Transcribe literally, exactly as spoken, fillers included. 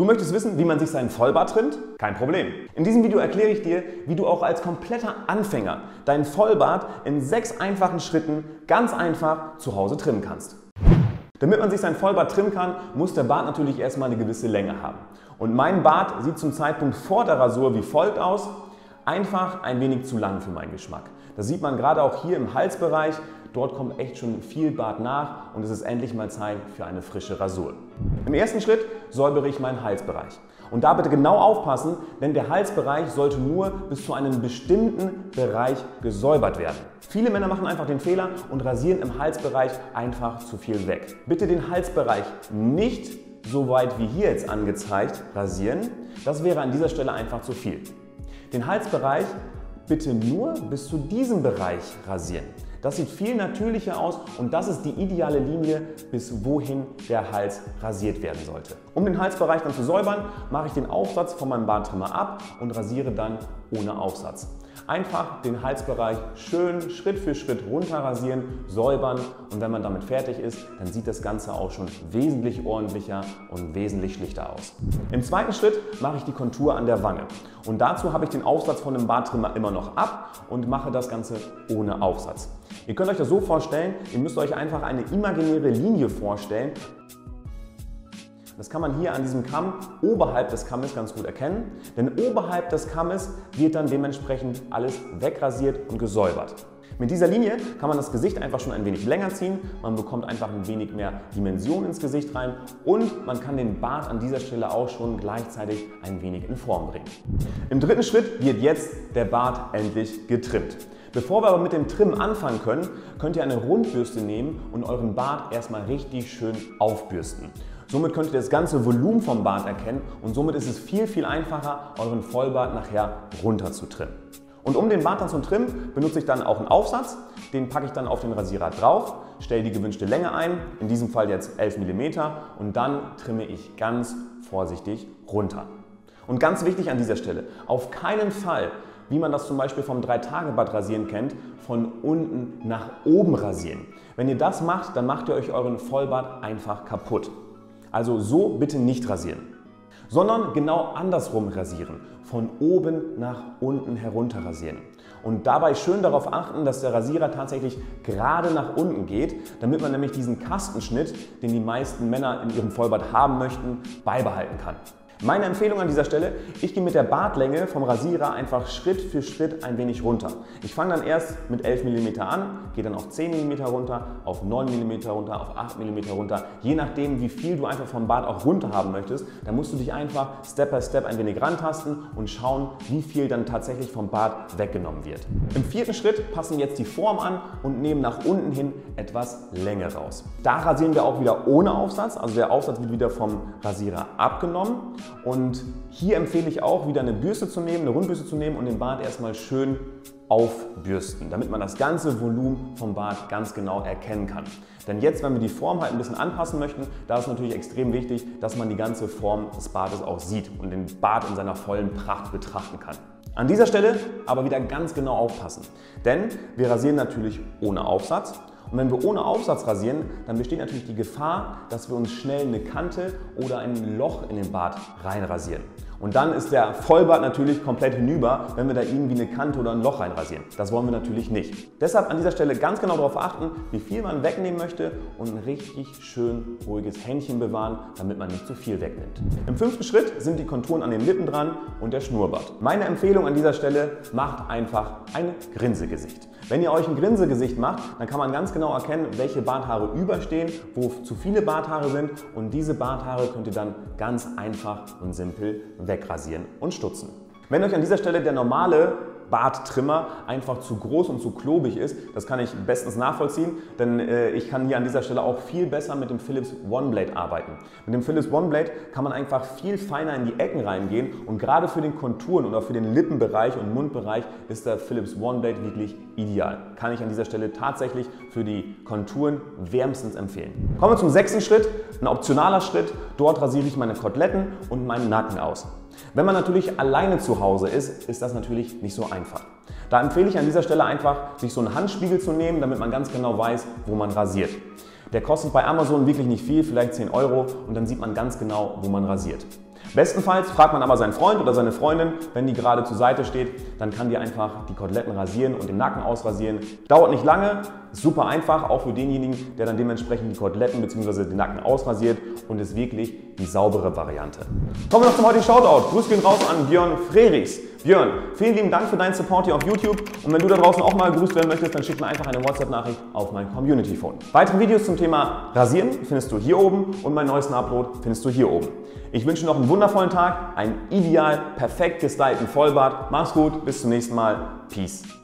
Du möchtest wissen, wie man sich seinen Vollbart trimmt? Kein Problem. In diesem Video erkläre ich dir, wie du auch als kompletter Anfänger deinen Vollbart in sechs einfachen Schritten ganz einfach zu Hause trimmen kannst. Damit man sich seinen Vollbart trimmen kann, muss der Bart natürlich erstmal eine gewisse Länge haben. Und mein Bart sieht zum Zeitpunkt vor der Rasur wie folgt aus. Einfach ein wenig zu lang für meinen Geschmack. Das sieht man gerade auch hier im Halsbereich. Dort kommt echt schon viel Bart nach und es ist endlich mal Zeit für eine frische Rasur. Im ersten Schritt säubere ich meinen Halsbereich. Und da bitte genau aufpassen, denn der Halsbereich sollte nur bis zu einem bestimmten Bereich gesäubert werden. Viele Männer machen einfach den Fehler und rasieren im Halsbereich einfach zu viel weg. Bitte den Halsbereich nicht so weit wie hier jetzt angezeigt rasieren. Das wäre an dieser Stelle einfach zu viel. Den Halsbereich bitte nur bis zu diesem Bereich rasieren. Das sieht viel natürlicher aus und das ist die ideale Linie, bis wohin der Hals rasiert werden sollte. Um den Halsbereich dann zu säubern, mache ich den Aufsatz von meinem Barttrimmer ab und rasiere dann ohne Aufsatz. Einfach den Halsbereich schön Schritt für Schritt runter rasieren, säubern und wenn man damit fertig ist, dann sieht das Ganze auch schon wesentlich ordentlicher und wesentlich schlichter aus. Im zweiten Schritt mache ich die Kontur an der Wange und dazu habe ich den Aufsatz von dem Barttrimmer immer noch ab und mache das Ganze ohne Aufsatz. Ihr könnt euch das so vorstellen, ihr müsst euch einfach eine imaginäre Linie vorstellen. Das kann man hier an diesem Kamm oberhalb des Kammes ganz gut erkennen, denn oberhalb des Kammes wird dann dementsprechend alles wegrasiert und gesäubert. Mit dieser Linie kann man das Gesicht einfach schon ein wenig länger ziehen, man bekommt einfach ein wenig mehr Dimension ins Gesicht rein und man kann den Bart an dieser Stelle auch schon gleichzeitig ein wenig in Form bringen. Im dritten Schritt wird jetzt der Bart endlich getrimmt. Bevor wir aber mit dem Trimmen anfangen können, könnt ihr eine Rundbürste nehmen und euren Bart erstmal richtig schön aufbürsten. Somit könnt ihr das ganze Volumen vom Bart erkennen und somit ist es viel, viel einfacher, euren Vollbart nachher runter zu trimmen. Und um den Bart dann zu trimmen, benutze ich dann auch einen Aufsatz. Den packe ich dann auf den Rasierer drauf, stelle die gewünschte Länge ein, in diesem Fall jetzt elf Millimeter und dann trimme ich ganz vorsichtig runter. Und ganz wichtig an dieser Stelle, auf keinen Fall, wie man das zum Beispiel vom drei Tage Bart rasieren kennt, von unten nach oben rasieren. Wenn ihr das macht, dann macht ihr euch euren Vollbart einfach kaputt. Also so bitte nicht rasieren, sondern genau andersrum rasieren, von oben nach unten herunter rasieren. Und dabei schön darauf achten, dass der Rasierer tatsächlich gerade nach unten geht, damit man nämlich diesen Kastenschnitt, den die meisten Männer in ihrem Vollbart haben möchten, beibehalten kann. Meine Empfehlung an dieser Stelle, ich gehe mit der Bartlänge vom Rasierer einfach Schritt für Schritt ein wenig runter. Ich fange dann erst mit elf Millimeter an, gehe dann auf zehn Millimeter runter, auf neun Millimeter runter, auf acht Millimeter runter. Je nachdem, wie viel du einfach vom Bart auch runter haben möchtest, dann musst du dich einfach Step by Step ein wenig rantasten und schauen, wie viel dann tatsächlich vom Bart weggenommen wird. Im vierten Schritt passen wir jetzt die Form an und nehmen nach unten hin etwas Länge raus. Da rasieren wir auch wieder ohne Aufsatz, also der Aufsatz wird wieder vom Rasierer abgenommen. Und hier empfehle ich auch wieder eine Bürste zu nehmen, eine Rundbürste zu nehmen und den Bart erstmal schön aufbürsten, damit man das ganze Volumen vom Bart ganz genau erkennen kann. Denn jetzt, wenn wir die Form halt ein bisschen anpassen möchten, da ist natürlich extrem wichtig, dass man die ganze Form des Bartes auch sieht und den Bart in seiner vollen Pracht betrachten kann. An dieser Stelle aber wieder ganz genau aufpassen, denn wir rasieren natürlich ohne Aufsatz. Und wenn wir ohne Aufsatz rasieren, dann besteht natürlich die Gefahr, dass wir uns schnell eine Kante oder ein Loch in den Bart reinrasieren. Und dann ist der Vollbart natürlich komplett hinüber, wenn wir da irgendwie eine Kante oder ein Loch reinrasieren. Das wollen wir natürlich nicht. Deshalb an dieser Stelle ganz genau darauf achten, wie viel man wegnehmen möchte und ein richtig schön ruhiges Händchen bewahren, damit man nicht zu viel wegnimmt. Im fünften Schritt sind die Konturen an den Lippen dran und der Schnurrbart. Meine Empfehlung an dieser Stelle, macht einfach ein Grinsegesicht. Wenn ihr euch ein Grinsegesicht macht, dann kann man ganz genau erkennen, welche Barthaare überstehen, wo zu viele Barthaare sind und diese Barthaare könnt ihr dann ganz einfach und simpel wegrasieren und stutzen. Wenn euch an dieser Stelle der normale Barttrimmer einfach zu groß und zu klobig ist, das kann ich bestens nachvollziehen, denn äh, ich kann hier an dieser Stelle auch viel besser mit dem Philips OneBlade arbeiten. Mit dem Philips OneBlade kann man einfach viel feiner in die Ecken reingehen und gerade für den Konturen oder für den Lippenbereich und Mundbereich ist der Philips OneBlade wirklich ideal. Kann ich an dieser Stelle tatsächlich für die Konturen wärmstens empfehlen. Kommen wir zum sechsten Schritt, ein optionaler Schritt. Dort rasiere ich meine Koteletten und meinen Nacken aus. Wenn man natürlich alleine zu Hause ist, ist das natürlich nicht so einfach. Da empfehle ich an dieser Stelle einfach, sich so einen Handspiegel zu nehmen, damit man ganz genau weiß, wo man rasiert. Der kostet bei Amazon wirklich nicht viel, vielleicht zehn Euro und dann sieht man ganz genau, wo man rasiert. Bestenfalls fragt man aber seinen Freund oder seine Freundin, wenn die gerade zur Seite steht, dann kann die einfach die Koteletten rasieren und den Nacken ausrasieren. Dauert nicht lange, ist super einfach, auch für denjenigen, der dann dementsprechend die Koteletten bzw. den Nacken ausrasiert und ist wirklich die saubere Variante. Kommen wir noch zum heutigen Shoutout. Grüß gehen raus an Björn Frerichs. Björn, vielen lieben Dank für deinen Support hier auf YouTube und wenn du da draußen auch mal gegrüßt werden möchtest, dann schick mir einfach eine WhatsApp-Nachricht auf mein Community-Phone. Weitere Videos zum Thema Rasieren findest du hier oben und meinen neuesten Upload findest du hier oben. Ich wünsche dir noch einen wundervollen Tag, einen ideal perfekt gestylten Vollbart. Mach's gut, bis zum nächsten Mal. Peace.